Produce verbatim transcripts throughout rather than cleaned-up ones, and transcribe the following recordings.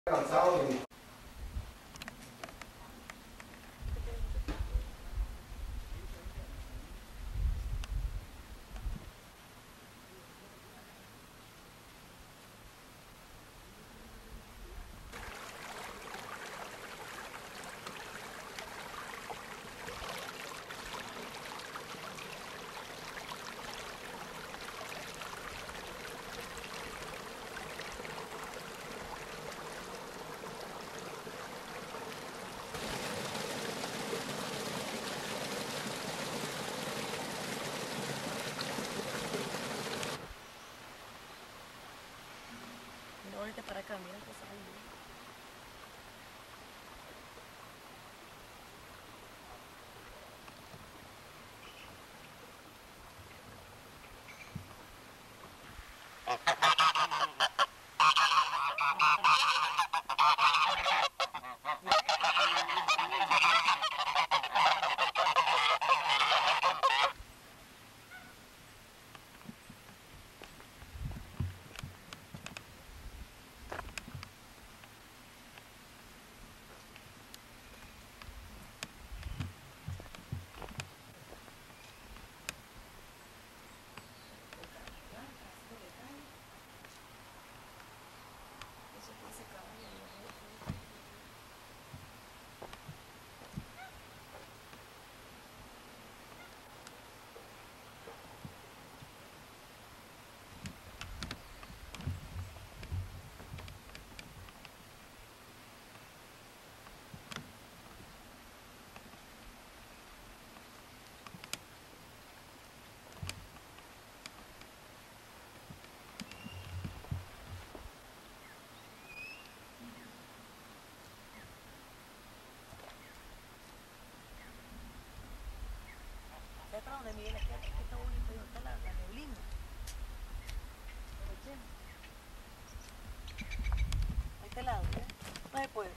Cansado de... Ahorita para acá, mira, pues ahí. ¿Sabes para dónde, Miguel? Aquí, aquí está bonito, ahí está la, la neblina. Aprovechemos. A este lado, ¿eh? No se puede.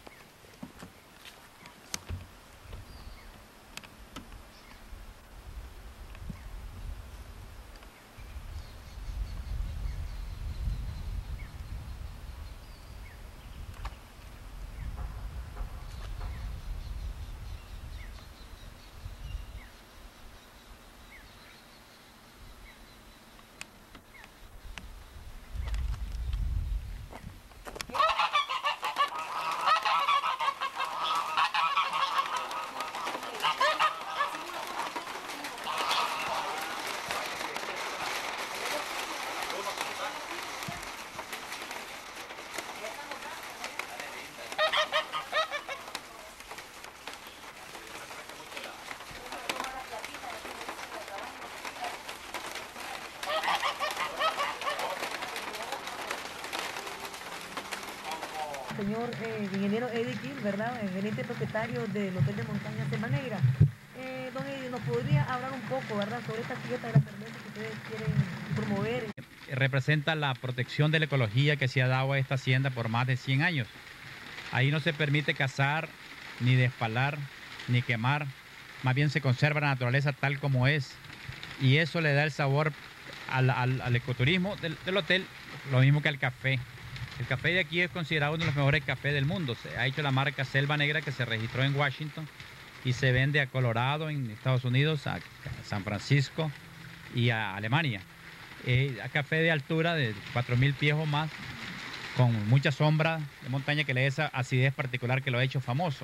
Señor eh, ingeniero Eddie Kill, ¿verdad? El gerente propietario del Hotel de Montaña Selva Negra. Eh, don Eddie, ¿nos podría hablar un poco, ¿verdad?, sobre esta fiesta de la cerveza que ustedes quieren promover? Representa la protección de la ecología que se ha dado a esta hacienda por más de cien años. Ahí no se permite cazar, ni despalar, ni quemar. Más bien se conserva la naturaleza tal como es. Y eso le da el sabor al, al, al ecoturismo del, del hotel, lo mismo que al café. El café de aquí es considerado uno de los mejores cafés del mundo. Se ha hecho la marca Selva Negra, que se registró en Washington y se vende a Colorado en Estados Unidos, a San Francisco y a Alemania. Eh, a café de altura de cuatro mil pies o más, con mucha sombra de montaña que le da esa acidez particular que lo ha hecho famoso.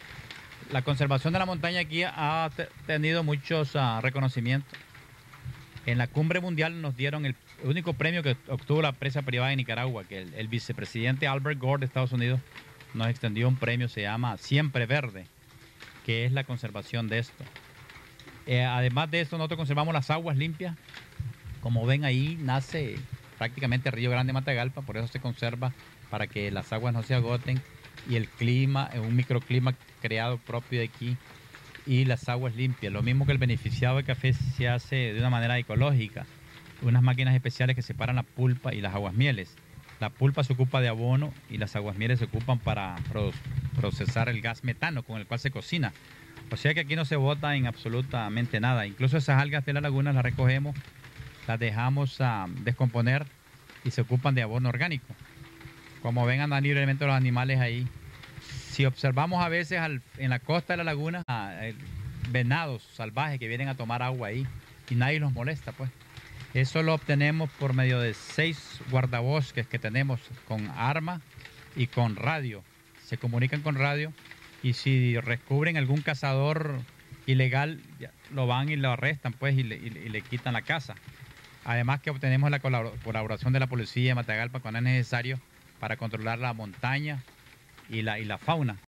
La conservación de la montaña aquí ha tenido muchos uh, reconocimientos. En la cumbre mundial nos dieron el único premio que obtuvo la empresa privada de Nicaragua, que el, el vicepresidente Albert Gore de Estados Unidos nos extendió un premio, se llama Siempre Verde, que es la conservación de esto. Eh, además de esto, nosotros conservamos las aguas limpias. Como ven ahí, nace prácticamente Río Grande Matagalpa, por eso se conserva, para que las aguas no se agoten, y el clima, un microclima creado propio de aquí, y las aguas limpias. Lo mismo que el beneficiado de café se hace de una manera ecológica. Unas máquinas especiales que separan la pulpa y las aguasmieles. La pulpa se ocupa de abono y las aguasmieles se ocupan para procesar el gas metano con el cual se cocina. O sea que aquí no se bota en absolutamente nada. Incluso esas algas de la laguna las recogemos, las dejamos a descomponer y se ocupan de abono orgánico. como ven andan libremente los animales ahí. Si observamos a veces al, en la costa de la laguna, ah, eh, venados salvajes que vienen a tomar agua ahí y nadie los molesta, pues. Eso lo obtenemos por medio de seis guardabosques que tenemos con arma y con radio. Se comunican con radio y si descubren algún cazador ilegal, ya, lo van y lo arrestan, pues, y le, y, y le quitan la casa. Además que obtenemos la colaboración de la policía de Matagalpa cuando es necesario para controlar la montaña y la, y la fauna.